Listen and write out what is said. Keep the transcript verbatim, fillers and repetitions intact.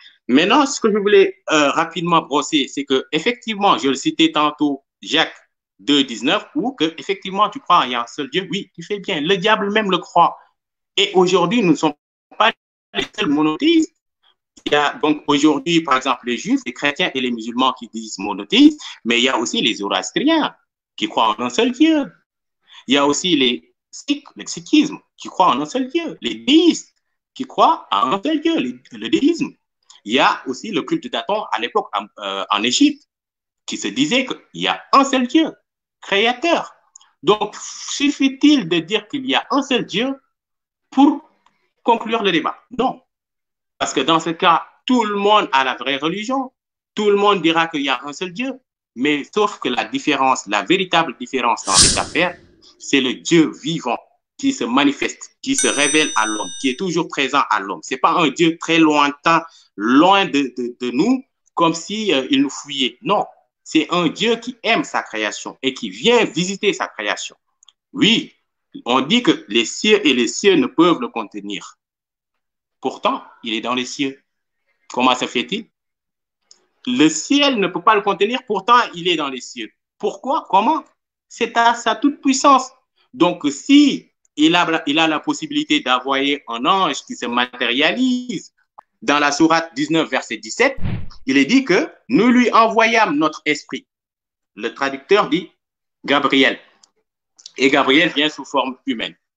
Maintenant, ce que je voulais euh, rapidement brosser, c'est que effectivement, je le citais tantôt, Jacques deux, dix-neuf, ou que effectivement tu crois il y a un seul Dieu. Oui, tu fais bien. Le diable même le croit. Et aujourd'hui, nous ne sommes pas les seuls monothéistes. Il y a donc aujourd'hui, par exemple, les juifs, les chrétiens et les musulmans qui disent monothéistes, mais il y a aussi les zoroastriens qui croient en un seul Dieu. Il y a aussi les sikhs, le sikhisme, qui croient en un seul Dieu. Les déistes qui croient en un seul Dieu, les, le déisme. Il y a aussi le culte d'Aton à l'époque en, euh, en Égypte, qui se disait qu'il y a un seul Dieu, créateur. Donc, suffit-il de dire qu'il y a un seul Dieu pour conclure le débat? Non. Parce que dans ce cas, tout le monde a la vraie religion. Tout le monde dira qu'il y a un seul Dieu. Mais sauf que la différence, la véritable différence dans cette affaire, c'est le Dieu vivant qui se manifeste, qui se révèle à l'homme, qui est toujours présent à l'homme. Ce n'est pas un Dieu très lointain, loin de, de, de nous, comme si euh, il nous fuyait. Non, c'est un Dieu qui aime sa création et qui vient visiter sa création. Oui, on dit que les cieux et les cieux ne peuvent le contenir. Pourtant, il est dans les cieux. Comment se fait-il? Le ciel ne peut pas le contenir, pourtant il est dans les cieux. Pourquoi? Comment? C'est à sa toute puissance. Donc, si il a, il a la possibilité d'envoyer un ange qui se matérialise, dans la sourate dix-neuf, verset dix-sept, il est dit que nous lui envoyâmes notre esprit. Le traducteur dit Gabriel. Et Gabriel vient sous forme humaine.